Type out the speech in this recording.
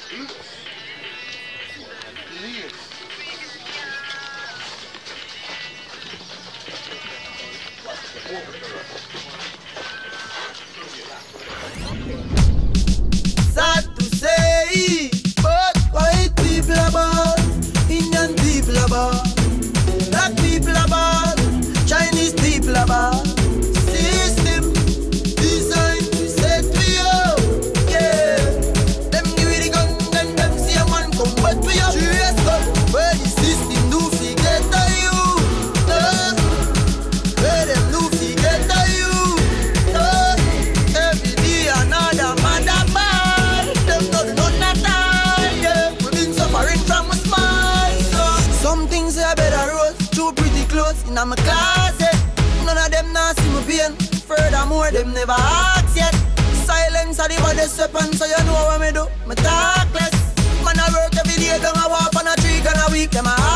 Sad to say, but white people are bad, Indian people are bad, black people are bad, Chinese people are bad. System designed to set we up, yeah. Them give you the gun, then them see a man come back to you. Serious gun, where the system do forget to you, where them do forget to you, every day another mother bad. Them don't know that time, yeah. We been suffering from a smile, so some things are better rose, too pretty clothes in my closet. None of them not see me pain. Furthermore, them never ask yet. Silence are the baddest weapon, so you know what me do. Me talk less. Man, I work every day, gonna walk on a tree, gonna week them a